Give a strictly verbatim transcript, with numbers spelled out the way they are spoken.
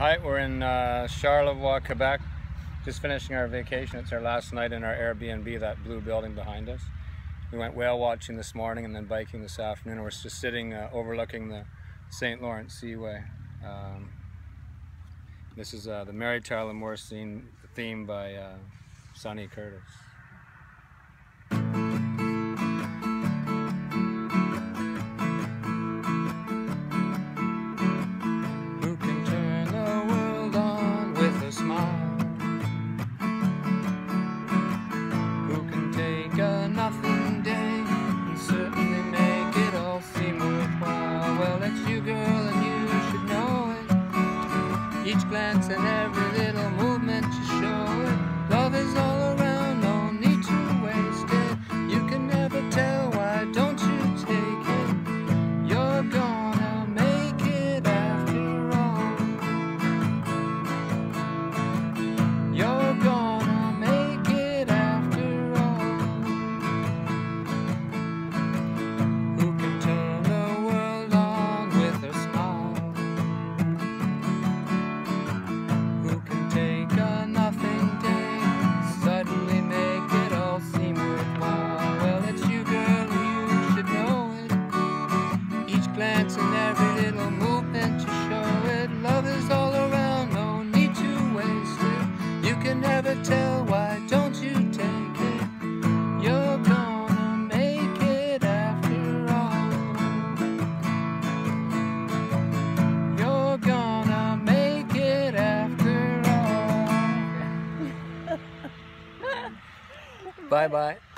Hi, we're in uh, Charlevoix, Quebec, just finishing our vacation. It's our last night in our Airbnb, that blue building behind us. We went whale watching this morning and then biking this afternoon. We're just sitting uh, overlooking the Saint Lawrence Seaway. Um, this is uh, the Mary Tyler Moore scene theme by uh, Sonny Curtis. Nothing day and certainly make it all seem worthwhile. Well, it's you, girl, and you should know it. Each glance and every little movement you show it. Love is all around, no need to waste it. You can never tell, why don't you take it? You're gonna make it after all. You're gonna make it after all. Glance and every little movement you show it. Love is all around, no need to waste it. You can never tell, why don't you take it? You're gonna make it after all. You're gonna make it after all. Bye bye.